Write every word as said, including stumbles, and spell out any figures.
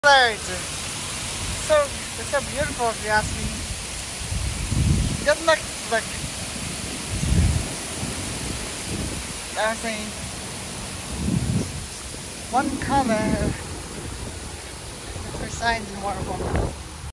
colored. So it's so beautiful if you ask me. Just look, look. I was saying one color for signs in Waterfalls.